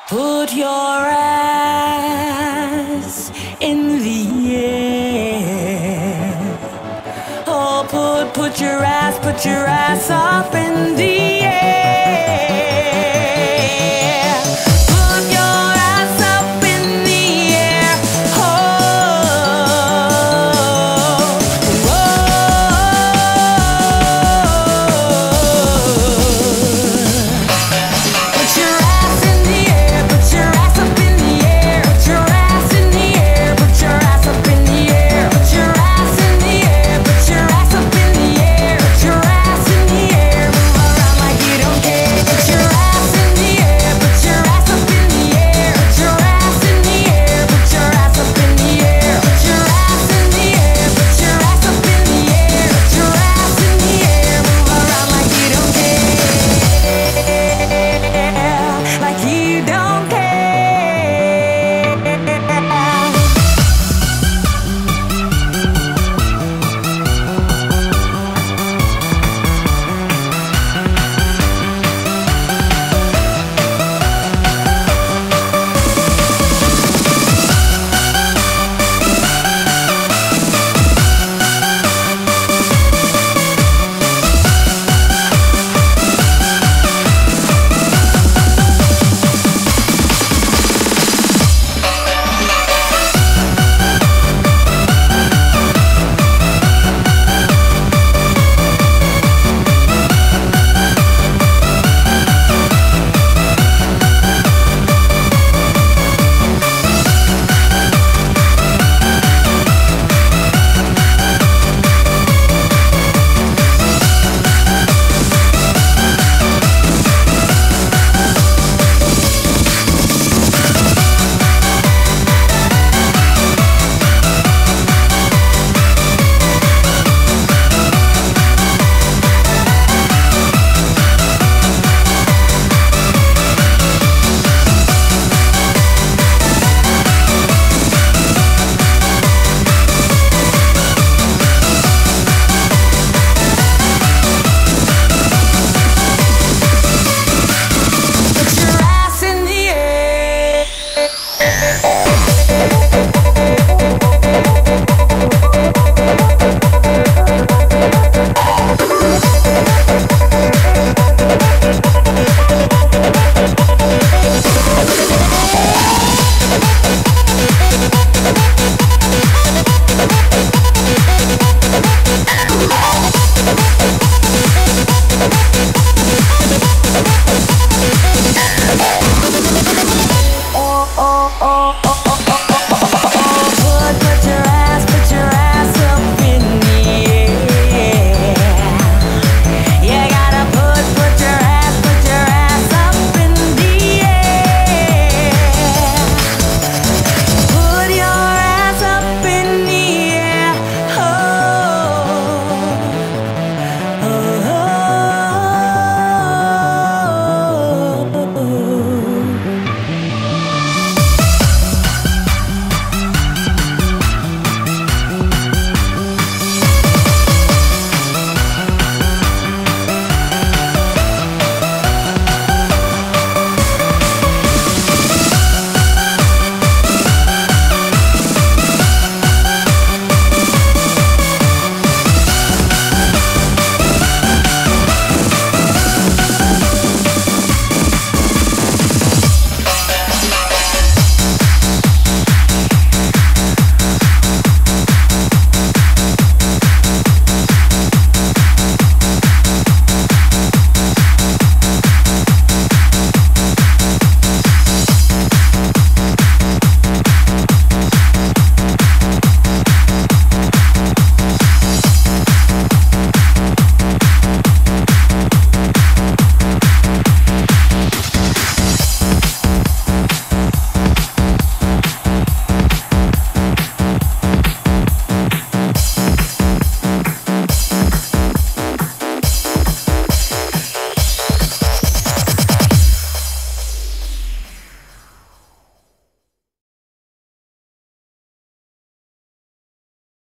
Put your ass in the air. Oh, put your ass up in the air. Put your ass up in the air. Oh, put your ass in the air. Put your ass up in the air. Put your ass in the air. Put your ass up in the air. Put your ass in the air. Put your ass up in the air. Put your ass in the air. Move around like you don't care. Put your ass in the air. Put your ass up in the air. Put your ass in the air. Put your ass up in the air. Put your ass in the air. Put your ass up in the air. Put your ass in the air. Move around like you don't care. Like you don't care. Oh, oh, oh.